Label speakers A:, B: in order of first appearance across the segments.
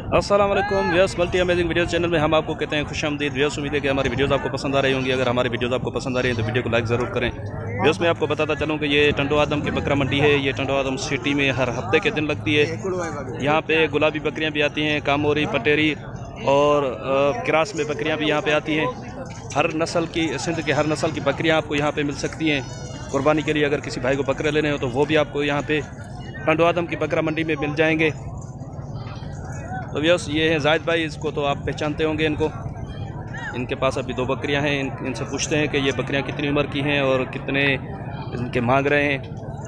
A: अस्सलाम वालेकुम viewers, multi amazing video channel में हम आपको कहते हैं खुशामदीद। व्यूअर्स, उम्मीद है कि हमारी वीडियोस आपको पसंद आ रही होंगी। अगर हमारी वीडियोस आपको पसंद आ रही हैं तो वीडियो को लाइक ज़रूर करें। व्यूअर्स, मैं आपको बताता चलूँ कि ये टंडो आदम की बकरा मंडी है। ये टंडो आदम सिटी में हर हफ्ते के दिन लगती है। यहाँ पे गुलाबी बकरियाँ भी आती हैं, कामोरी, पटेरी और क्रास में बकरियाँ भी यहाँ पे आती हैं। हर नस्ल की, सिंध के हर नस्ल की बकरियाँ आपको यहाँ पे मिल सकती हैं कुर्बानी के लिए। अगर किसी भाई को बकरे लेने हो तो वो भी आपको यहाँ पे टंडो आदम की बकरा मंडी में मिल जाएंगे। तो व्यूअर्स, ये है जाहिद भाई, इसको तो आप पहचानते होंगे इनको। इनके पास अभी 2 बकरियां हैं। इनसे पूछते हैं कि ये बकरियां कितनी उम्र की हैं और कितने इनके मांग रहे हैं।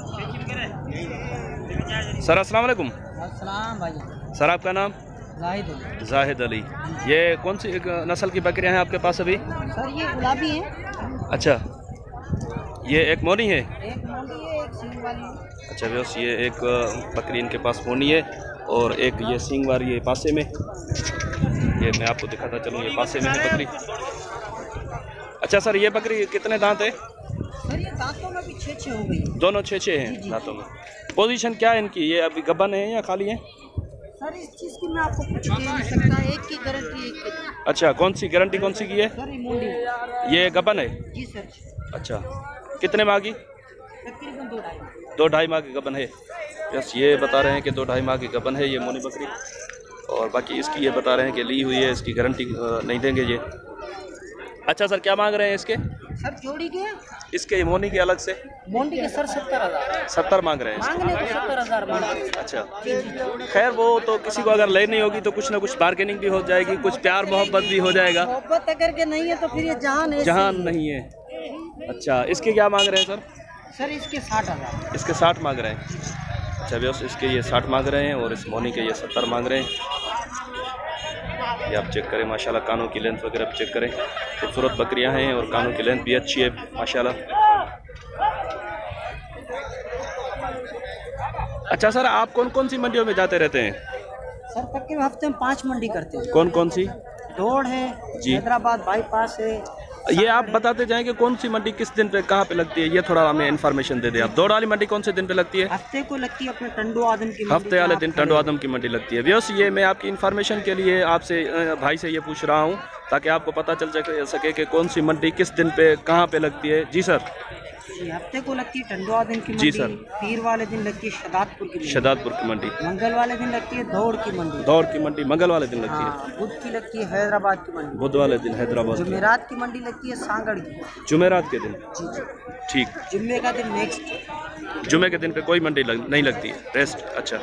A: सर अस्सलाम वालेकुम।
B: अस्सलाम भाई।
A: सर आपका नाम? जाहिद अली। ये कौन सी नस्ल की बकरियां हैं आपके पास अभी?
B: सर ये गुलाबी है।
A: अच्छा, ये एक मोनी है?
B: एक मोनी है, एक सींग वाली है।
A: अच्छा व्यूअर्स, ये एक बकरी इनके पास मोनी है और एक ये सींग वाली, ये पासे में। ये मैं आपको दिखाता चलूँ, ये पासे में है बकरी। अच्छा सर, ये बकरी कितने दांत है?
B: सर ये दांतों में भी 6 हो गई।
A: दोनों 6 हैं दांतों में। पोजीशन क्या है इनकी? ये अभी गब्बन है या खाली है?
B: सर इस चीज़ की मैं आपको कुछ कह नहीं सकता। एक की गारंटी, एक की।
A: अच्छा, कौन सी गारंटी कौन सी की है?
B: सर ये मुंडी।
A: ये गब्बन है?
B: जी सर।
A: अच्छा, कितने माह की?
B: तकरीबन 2-2.5।
A: 2-2.5 माह की गब्बन है। यस, ये बता रहे हैं कि 2-2.5 माह की गब्बन है ये मोनी बकरी। और बाकी इसकी ये बता रहे हैं कि ली हुई है, इसकी गारंटी नहीं देंगे ये। अच्छा सर, क्या मांग रहे हैं इसके?
B: सर जोड़ी के,
A: इसके मोनी के अलग से?
B: मोंडी के सर 70,000।
A: 70 मांग रहे हैं?
B: मांगने को 70,000 मांग रहे हैं।
A: अच्छा, खैर वो तो किसी को अगर लेनी होगी तो कुछ ना कुछ बार्गेनिंग भी हो जाएगी, कुछ प्यार मोहब्बत भी हो जाएगा।
B: मोहब्बत अगर के नहीं है तो फिर ये जहान है।
A: जहान नहीं है। अच्छा, इसके क्या मांग रहे हैं सर?
B: सर इसके 60,000।
A: इसके 60 मांग रहे हैं। अच्छा व्यूअर्स, इसके ये 60 मांग रहे हैं और इस मोनी के ये 70 मांग रहे हैं। ये आप चेक करें, माशाल्लाह कानों की लेंथ वगैरह भी चेक करें। खूबसूरत बकरियां हैं और कानों की लेंथ भी अच्छी है माशाल्लाह। अच्छा सर, आप कौन कौन सी मंडियों में जाते रहते हैं?
B: सर तकरीबन हफ्ते में 5 मंडी करते हैं।
A: कौन कौन सी?
B: दौड़ है जी, हैदराबाद बाईपास है।
A: ये आप बताते जाएं कि कौन सी मंडी किस दिन पे कहाँ पे लगती है, ये थोड़ा हमें इन्फॉर्मेशन दे दें आप। दौड़ वाली मंडी कौन से दिन पे लगती है?
B: हफ्ते को लगती है अपने टंडो आदम की।
A: हफ्ते वाले दिन टंडो आदम की मंडी लगती है। व्यूअर्स, ये मैं आपकी इन्फॉर्मेशन के लिए आपसे भाई से ये पूछ रहा हूँ ताकि आपको पता चल सके कि कौन सी मंडी किस दिन पे कहाँ पे लगती है। जी सर।
B: हफ्ते को लगती है टंडो आदम की मंडी।
A: जी सर।
B: पीर वाले दिन लगती है शहदादपुर की मंडी।
A: शहदादपुर की मंडी।
B: मंगल वाले दिन लगती है दौड़ की मंडी।
A: दौड़ की मंडी मंगल वाले दिन लगती है।
B: बुध की लगती है हैदराबाद की मंडी।
A: बुध वाले दिन हैदराबाद।
B: जुमेरात की मंडी लगती है सांगड़ की।
A: जुमेरात के दिन?
B: जी जी
A: ठीक।
B: जुम्मे का दिन नेक्स्ट।
A: जुम्मे के दिन पे कोई मंडी नहीं लगती है, रेस्ट। अच्छा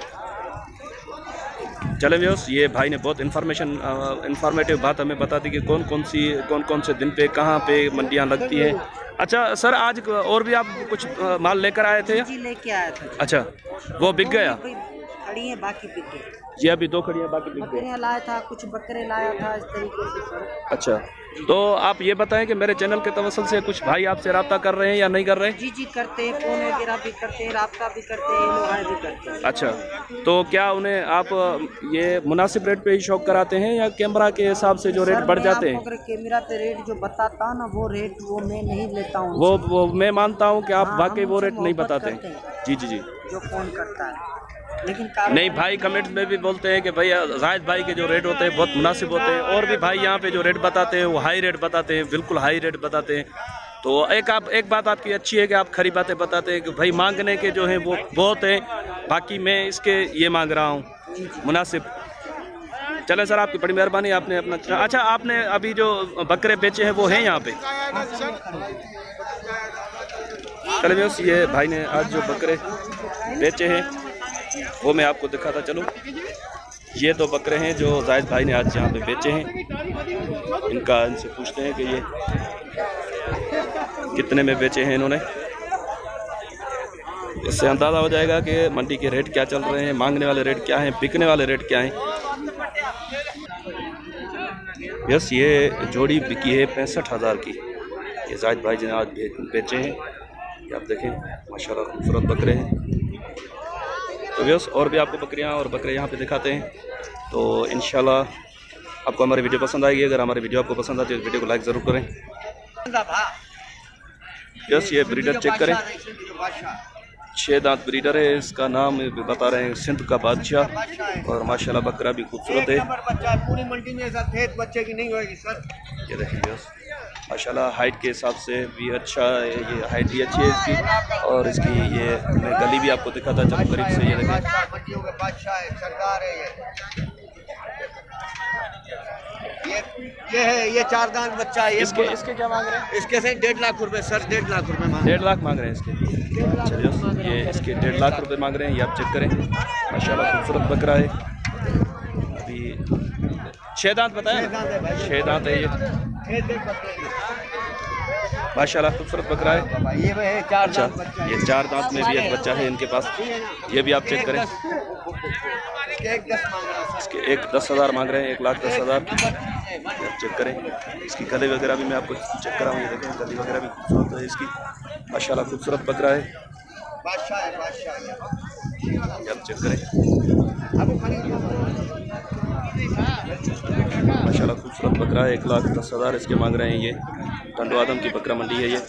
A: चले व्यूअर्स, ये भाई ने बहुत इन्फॉर्मेटिव बात हमें बता दी कि कौन कौन से दिन पे कहाँ पे मंडियाँ लगती हैं। अच्छा सर, आज और भी आप कुछ माल लेकर आए थे?
B: जी लेके आया था।
A: अच्छा, वो बिक गया?
B: खड़ी है, बाकी बिक गई।
A: ये अभी 2 खड़ियाँ बाकी बिक गई।
B: बकरियाँ लाया था, कुछ बकरे लाया था, इस तरीके से सर।
A: अच्छा, तो आप ये बताएं कि मेरे चैनल के तवसल से कुछ भाई आपसे रब्ता कर रहे हैं या नहीं कर रहे?
B: जी जी करते हैं, फ़ोन वगैरह भी करते हैं, रब्ता भी करते हैं, मोबाइल भी करते हैं।
A: अच्छा, तो क्या उन्हें आप ये मुनासिब रेट पे ही शौक कराते हैं या कैमरा के हिसाब से जो रेट बढ़ जाते हैं?
B: अगर कैमरा पे रेट जो बताता ना वो रेट वो मैं नहीं लेता हूँ।
A: वो मैं मानता हूँ कि आप वाकई वो रेट नहीं बताते। जी जी जी।
B: जो फ़ोन करता है लेकिन
A: नहीं, भाई कमेंट में भी बोलते हैं कि भाई जाहिद भाई के जो रेट होते हैं बहुत मुनासिब होते हैं, और भी भाई यहाँ पे जो रेट बताते हैं वो हाई रेट बताते हैं, बिल्कुल हाई रेट बताते हैं। तो एक बात आपकी अच्छी है कि आप खरी बातें बताते हैं कि भाई मांगने के जो हैं वो बहुत हैं, बाकी मैं इसके ये मांग रहा हूँ मुनासिब। चले सर, आपकी बड़ी मेहरबानी, आपने अपना। अच्छा, आपने अभी जो बकरे बेचे हैं वो हैं यहाँ पे? चले बस, ये भाई ने आज जो बकरे बेचे हैं वो मैं आपको दिखाता चलूँ। ये 2 बकरे हैं जो जाहिद भाई ने आज यहाँ पे बेचे हैं। इनसे पूछते हैं कि ये कितने में बेचे हैं इन्होंने। इससे अंदाज़ा हो जाएगा कि मंडी के रेट क्या चल रहे हैं, मांगने वाले रेट क्या हैं, बिकने वाले रेट क्या हैं। यस, ये जोड़ी बिकी है 65,000 की। ये जाहिद भाई ने आज बेचे हैं। ये आप देखें, माशाल्लाह खूबसूरत बकरे हैं। तो व्यस, और भी आपको बकरियां और बकरे यहाँ पे दिखाते हैं। तो इंशाल्लाह आपको हमारी वीडियो पसंद आएगी। अगर हमारी वीडियो आपको पसंद आती है तो वीडियो को लाइक ज़रूर करें। यस, ये ब्रीडर चेक करें, 6 दांत ब्रीडर है, इसका नाम बता रहे हैं सिंध का बादशाह। और माशाल्लाह बकरा भी खूबसूरत है।
B: पूरी मंडी में ऐसा खेत बच्चे की नहीं होगी सर।
A: ये देखिए माशाल्लाह हाइट के हिसाब से भी अच्छा है, ये हाइट भी अच्छी है इसकी। और इसकी ये मैं गली भी आपको दिखाता चलो करीब से। ये देखिए
B: बादशाह है, सरदार है ये है। ये 4 दांत बच्चा है।
A: इसके क्या मांग रहे हैं?
B: इसके से 1.5 लाख रुपए सर, 1.5 लाख रुपए
A: 1.5 लाख मांग रहे हैं इसके। चलिए ये इसके 1.5 लाख रुपए मांग रहे हैं, ये आप चेक करें। माशाल्लाह खूबसूरत बकरा है। अभी 6 दांत बताया, 6 दांत है ये। माशाल्लाह खूबसूरत बकरा है।
B: ये 4
A: अच्छा, ये 4 दांत में भी एक बच्चा है इनके पास, ये भी आप चेक करें। इसके 1,10,000 मांग रहे हैं, 1,10,000। आप चेक करें। इसकी गले वगैरह भी मैं आपको चेक कराऊँ। ये देखें गले वगैरह भी खूबसूरत है इसकी। माशाल्लाह खूबसूरत बकरा है, आप चेक करें। माशाल्लाह खूबसूरत बकरा है, 1,10,000 इसके मांग रहे हैं। ये टंडो आदम की बकरा मंडी है ये।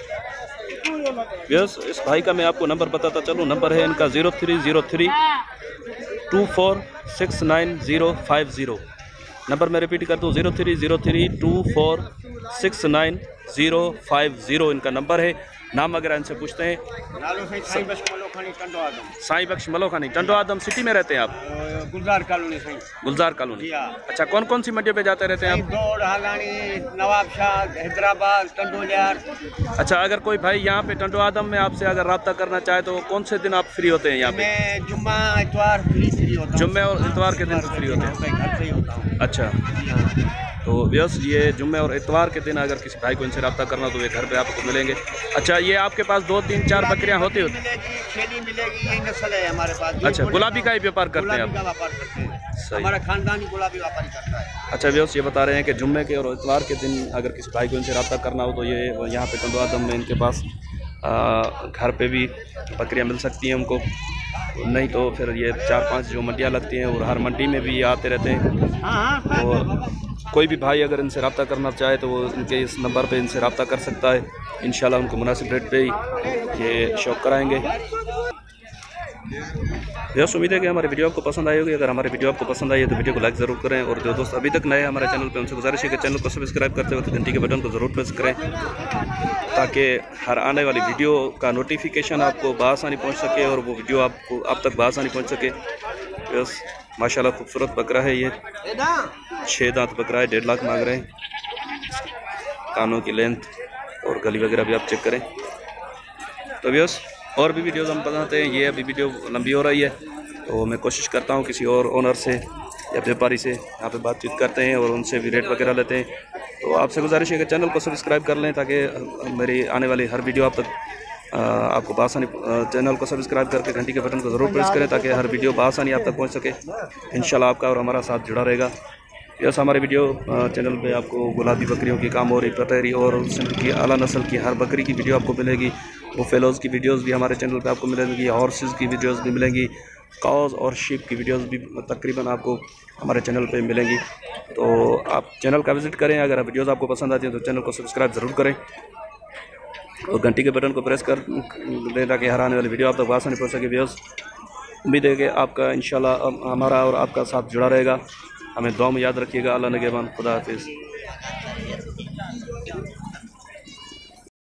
A: व्यस इस भाई का मैं आपको नंबर बताता चलूँ। नंबर है इनका 0303 2469 नंबर मैं रिपीट कर दूँ, 0303 2469 इनका नंबर है। नाम वगैरह इनसे पूछते हैं। साईं बख्श मलोखानी, टंडो आदम सिटी में रहते हैं आप?
B: गुलजार कॉलोनी।
A: गुलजार कॉलोनी। अच्छा, कौन कौन सी मंडियों पे जाते रहते हैं आप?
B: दौड़, हालानी, नवाबशाह, हैदराबाद, टंडोलियार।
A: अच्छा, अगर कोई भाई यहाँ पे टंडो आदम में आपसे अगर रब्ता करना चाहे तो कौन से दिन आप फ्री होते हैं यहाँ पे?
B: मैं जुम्मा इतवार फ्री होता हूँ।
A: जुम्मे और इतवार के दिन फ्री होते हैं?
B: घर से ही होता हूँ।
A: अच्छा, तो व्यस ये जुम्मे और इतवार के दिन अगर किसी भाई को इनसे रब्ता करना तो ये घर पे आपको मिलेंगे। अच्छा, ये आपके पास 2, 3, 4 बकरियाँ होती होती?
B: छेली मिलेगी, यही नस्ल है हमारे पास।
A: अच्छा, गुलाबी का ही व्यापार करते हैं आप?
B: व्यापार करते हैं, हमारा खानदानी गुलाबी व्यापारी करता है।
A: अच्छा व्यस ये बता रहे हैं कि जुम्मे के और इतवार के दिन अगर किसी भाई को इनसे रब्ता करना हो तो ये यहाँ पे टंडो आदम में इनके पास घर पे भी बकरियाँ मिल सकती हैं उनको। नहीं तो फिर ये 4-5 जो मंडियाँ लगती हैं और हर मंडी में भी ये आते रहते हैं। और कोई भी भाई अगर इनसे रब्ता करना चाहे तो वो इनके इस नंबर पे इनसे रब्ता कर सकता है। इंशाल्लाह उनको मुनासिब रेट पे ही ये शौक कराएंगे। यस, उम्मीद है कि हमारी वीडियो आपको पसंद आई होगी। अगर हमारी वीडियो आपको पसंद आई है तो वीडियो को लाइक ज़रूर करें। और जो दोस्त अभी तक नए हमारे चैनल पे उनसे गुजारिश है कि चैनल को सब्सक्राइब करते वक्त घंटी के बटन को ज़रूर प्रेस करें ताकि हर आने वाली वीडियो का नोटिफिकेशन आपको बआसानी पहुंच सके और वो वीडियो आपको आप तक बआसानी पहुंच सके। यस, माशाल्लाह खूबसूरत बकरा है ये, 6 दांत बकरा है, 1.5 लाख मांग रहे हैं। कानों की लेंथ और गली वगैरह भी आप चेक करें। तो यस, और भी वीडियोज़ हम बनाते हैं। ये अभी वीडियो लंबी हो रही है तो मैं कोशिश करता हूँ किसी और ओनर से या व्यापारी से यहाँ पे बातचीत करते हैं और उनसे भी रेट वगैरह लेते हैं। तो आपसे गुजारिश है कि चैनल को सब्सक्राइब कर लें ताकि मेरी आने वाली हर वीडियो आप तक आपको बआसानी, चैनल को सब्सक्राइब करके घंटी के बटन को ज़रूर प्रेस करें ताकि हर वीडियो बआसानी आप तक पहुँच सके। इंशाल्लाह आपका और हमारा साथ जुड़ा रहेगा। यस, हमारे वीडियो चैनल पे आपको गुलाबी बकरियों की, कामोरी, पतेरी और सिंध की आला नस्ल की हर बकरी की वीडियो आपको मिलेगी। वो फेलोज़ की वीडियोस भी हमारे चैनल पे आपको मिलेंगी, हॉर्सेस की वीडियोस भी मिलेंगी, काउज और शीप की वीडियोस भी तकरीबन आपको हमारे चैनल पे मिलेंगी। तो आप चैनल का विज़िट करें। अगर वीडियोस आपको पसंद आती हैं तो चैनल को सब्सक्राइब ज़रूर करें और घंटी के बटन को प्रेस कर दें ताकि हर आने वाली वीडियो आप तक आसानी पहुँच सके। व्यूअर्स, उम्मीद है कि आपका इंशाल्लाह हमारा और आपका साथ जुड़ा रहेगा। हमें दुआ में याद रखिएगा। अल्लाह निगहबान, खुदा हाफिज़।